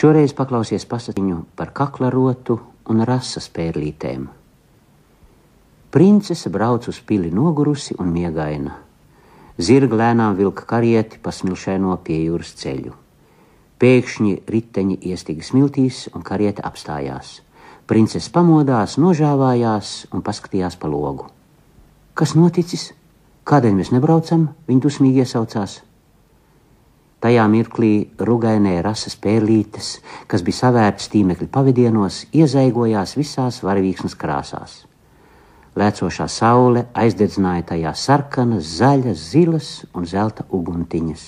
Šoreiz paklausies pasakiņu par kaklarotu un rasas pērlītēm. Princese brauc uz pili nogurusi un miegaina. Zirga lēnām vilka karieti pa smilšaino pie jūras ceļu. Pēkšņi riteņi iestiga smiltīs un kariete apstājās. Princese pamodās, nožāvājās un paskatījās pa logu. Kas noticis? Kādēļ mēs nebraucam? Viņi dusmīgi iesaucās. Tajā mirklī rugainē rasas pērlītes, kas bija savērtas tīmekļa pavidienos, iezaigojās visās varavīksnes krāsās. Lēcošā saule aizdedzināja tajā sarkanas, zaļas, zilas un zelta uguntiņas.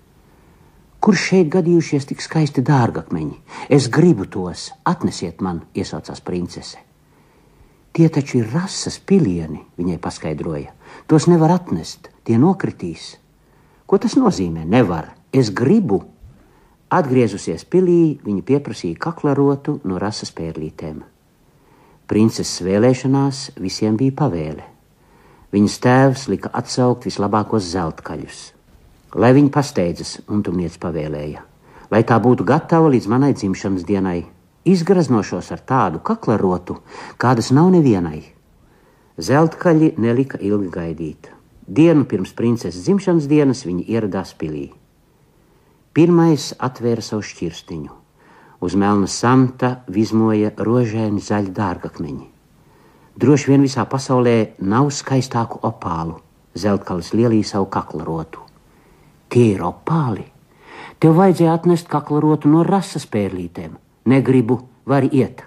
Kur šeit gadījušies tik skaisti dārgakmeņi? Es gribu tos, atnesiet man, iesaucās princese. Tie taču ir rasas pilieni, viņai paskaidroja. Tos nevar atnest, tie nokritīs. Ko tas nozīmē? Nevar. Es gribu. Atgriezusies pilī, viņa pieprasīja kaklarotu no rasas pērlītēm. Princeses vēlēšanās visiem bija pavēle. Viņas tēvs lika atsaukt vislabākos zeltkaļus. Lai viņi pasteidzas, untumniece pavēlēja. Lai tā būtu gatava līdz manai dzimšanas dienai. Izgraznošos ar tādu kaklarotu, kādas nav nevienai. Zeltkaļi nelika ilgi gaidīt. Dienu pirms princeses dzimšanas dienas viņi ieradās pilī. Pirmais atvēra savu šķirstiņu. Uz melna samta vizmoja rožēni zaļi dārgakmeņi. Droši vien visā pasaulē nav skaistāku opālu. Zeltkalis lielīja savu kaklarotu. Tie ir opāli. Tev vajadzēja atnest kaklarotu no rasas pērlītēm. Negribu, vari iet.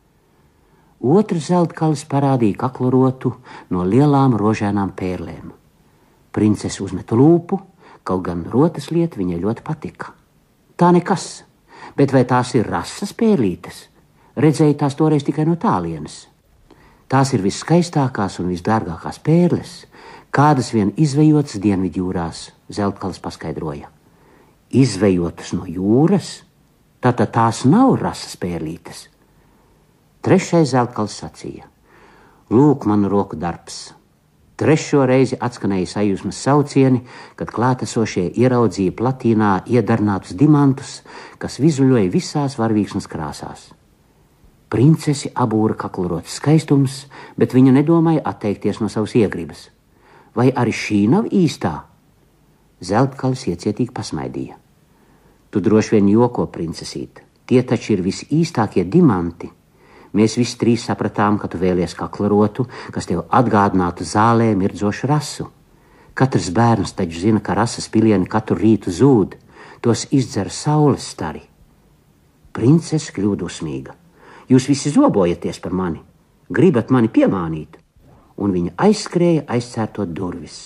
Otrs zeltkalis parādīja kaklarotu no lielām rožēnām pērlēm. Princese uzmeta lūpu, kaut gan rotas lieta viņai ļoti patika. Tā nekas, bet vai tās ir rasas pērlītes? Redzēju tās toreiz tikai no tālienes. Tās ir visskaistākās un visdārgākās pērles, kādas vien izvejotas Dienvidjūrās, zeltkalis paskaidroja. Izvejotas no jūras? Tātad tās nav rasas pērlītes. Trešais zeltkalis sacīja. Lūk, manu roku darbs. Trešo reizi atskanēja sajūsmas saucieni, kad klātesošie ieraudzīja platīnā iedarnātus dimantus, kas vizuļoja visās varavīksnes krāsās. Princesi abūra kaklarotas skaistums, bet viņa nedomāja atteikties no savas iegribas. Vai arī šī nav īstā? Zeltkalis iecietīgi pasmaidīja. Tu droši vien joko, princesīt. Tie taču ir visīstākie dimanti. Mēs visi trīs sapratām, ka tu vēlies kaklarotu, kas tev atgādinātu zālē mirdzošu rasu. Katrs bērns taču zina, ka rasas pilieni katru rītu zūd. Tos izdzer saules stari. Princese kļūda dusmīga. Jūs visi zobojaties par mani. Gribat mani piemānīt. Un viņa aizskrēja aizcērtot durvis.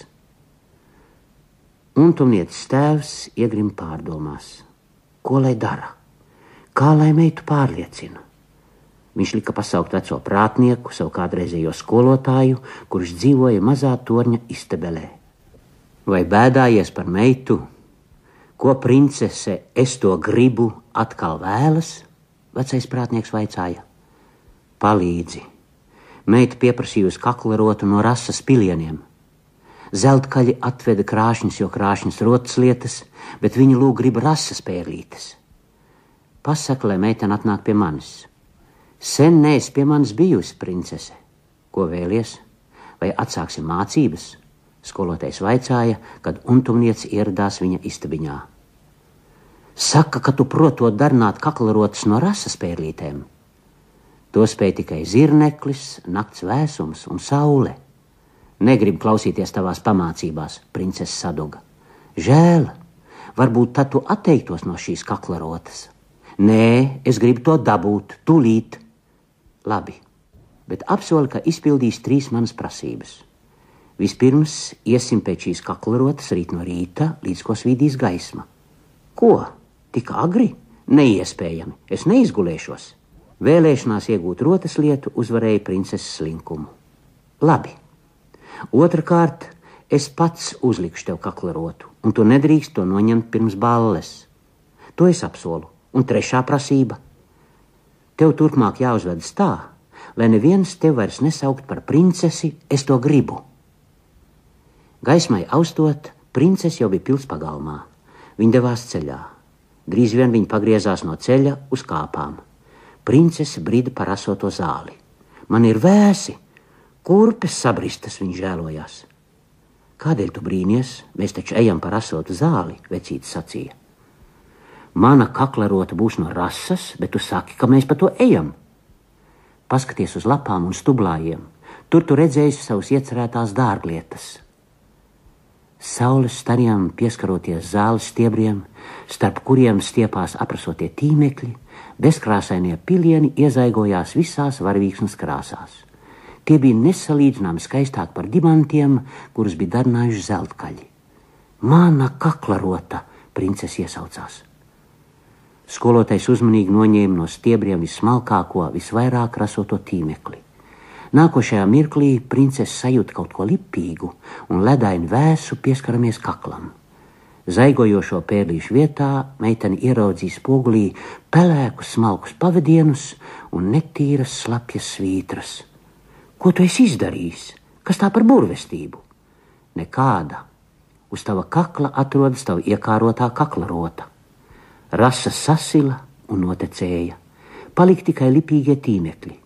Untumnieces tēvs iegrim pārdomās. Ko lai dara? Kā lai meitu pārliecina? Viņš lika pasaukt veco prātnieku, savu kādreizējo skolotāju, kurš dzīvoja mazā torņa istabelē. Vai bēdājies par meitu? Ko princese, es to gribu, atkal vēlas? Vecais prātnieks vaicāja. Palīdzi. Meita pieprasījusi kaklarotu no rasas pilieniem. Zeltkaļi atveda krāšņas, jo krāšņas rotas lietas, bet viņi lūg grib rasas pērlītes. Pasaka, lai meitene atnāk pie manis. Sen neesi pie manis bijusi, princese. Ko vēlies? Vai atsāksim mācības? Skolotājs vaicāja, kad untumniece ieradās viņa istabiņā. Saka, ka tu protot darnāt kaklarotas no rasas pērlītēm. To spēj tikai zirneklis, nakts vēsums un saule. Negribu klausīties tavās pamācībās, princese saduga. Žēl, varbūt tad tu atteiktos no šīs kaklarotas. Nē, es gribu to dabūt, tūlīt. Labi, bet apsoli, ka izpildīs 3 manas prasības. Vispirms iesim pēc šīs kaklarotas rīt no rīta, līdz ko svīdīs gaisma. Ko? Tik agri? Neiespējami, es neizgulēšos. Vēlēšanās iegūt rotas lietu uzvarēja princeses slinkumu. Labi. Otrakārt, es pats uzlikšu tev kaklarotu, un tu nedrīkst to noņemt pirms balles. To es apsolu. Un trešā prasība. Tev turpmāk jāuzvedas tā, lai neviens tev vairs nesaukt par princesi, es to gribu. Gaismai austot, princese jau bija pils pagalmā. Viņa devās ceļā. Drīz vien viņa pagriezās no ceļa uz kāpām. Princese brida par asoto zāli. Man ir vēsi, kurpes sabristas, viņa žēlojās. Kādēļ tu brīnies? Mēs taču ejam par asotu zāli, vecītis sacīja. Mana kaklarota būs no rasas, bet tu saki, ka mēs pa to ejam. Paskaties uz lapām un stublājiem. Tur tu redzēsi savus iecerētās dārglietas. Saules stariem pieskaroties zāles stiebriem, starp kuriem stiepās aprasotie tīmekļi, bezkrāsainie pilieni iezaigojās visās varavīksnes krāsās. Tie bija nesalīdzināmi skaistāk par dimantiem, kurus bija darinājuši zeltkaļi. Mana kaklarota, princese iesaucās. Skolotājs uzmanīgi noņēma no stiebriem vismalkāko, visvairāk rasoto tīmekli. Nākošajā mirklī princese sajūta kaut ko lipīgu un ledaini vēsu pieskaramies kaklam. Zaigojošo pērlīšu vietā meiteni ieraudzīja spogulī pelēkus smalkus pavadienus un netīras slapjas svītras. Ko tu esi izdarījis? Kas tā par burvestību? Nekāda. Uz tava kakla atrodas tava iekārotā kaklarota. Rasa sasila un notecēja. Palika tikai lipīgie tīmekļi.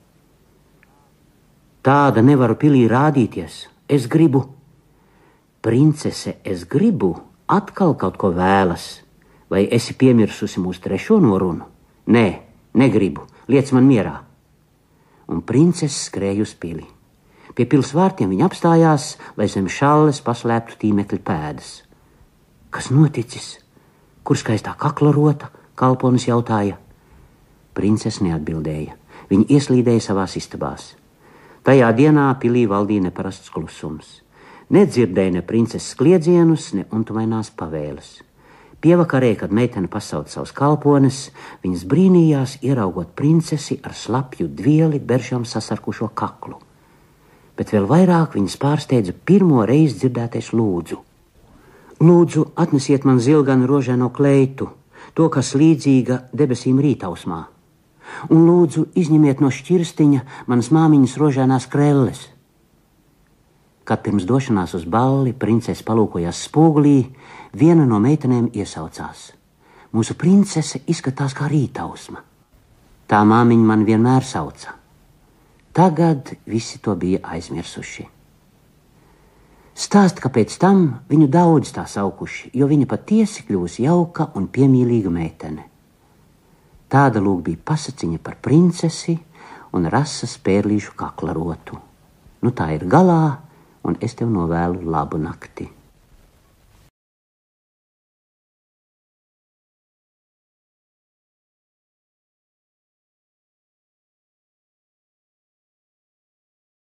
Tāda nevaru pilī rādīties. Es gribu. Princese, es gribu. Atkal kaut ko vēlas. Vai esi piemirsusi mūsu trešo norunu? Nē, negribu. Liec man mierā. Un princese skrēja uz pili. Pie pils vārtiem viņa apstājās, lai zem šalles paslēptu tīmekļa pēdas. Kas noticis? Kur skaistā kaklarota? Kalponis jautāja. Princese neatbildēja. Viņa ieslīdēja savās istabās. Tajā dienā pilī valdīja neparasts klusums. Nedzirdēja ne princeses kliedzienus, ne untumainās pavēles. Pievakarē, kad meitene pasauca savus kalpones, viņas brīnījās, ieraugot princesi ar slapju dvieli beržam sasarkušo kaklu. Bet vēl vairāk viņas pārsteidza pirmo reizi dzirdētais lūdzu. Lūdzu, atnesiet man zilganu rožēno kleitu, to, kas līdzīga debesīm rītausmā. Un lūdzu, izņemiet no šķirstiņa manas māmiņas rožēnās krelles. Kad pirms došanās uz balli princese palūkojās spogulī, viena no meitenēm iesaucās. Mūsu princese izskatās kā rītausma. Tā māmiņa man vienmēr sauca. Tagad visi to bija aizmirsuši. Stāst, ka pēc tam viņu daudz tā saukuši, jo viņa patiesi kļūs jauka un piemīlīga meitene. Tāda lūk bija pasaciņa par princesi un rasas pērlīšu kaklarotu. Nu tā ir galā, un es tev novēlu labu nakti.